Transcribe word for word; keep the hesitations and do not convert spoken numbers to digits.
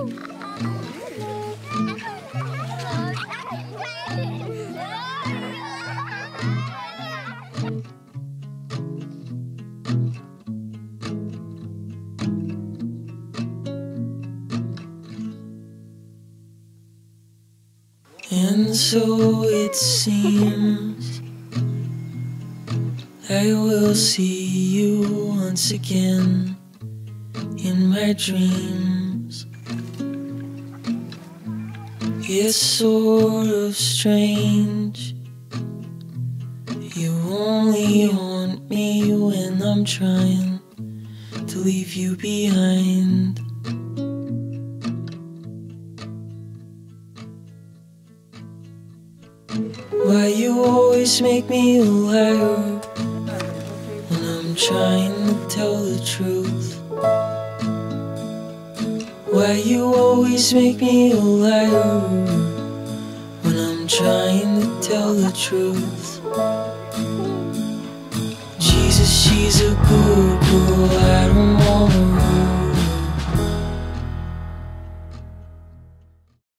And so it seems I will see you once again in my dreams. It's sort of strange. You only haunt me when I'm trying to leave you behind. Why you always make me a liar when I'm trying to tell the truth? Why you always make me a liar when I'm trying to tell the truth? Jesus, she's a good girl, I don't want her.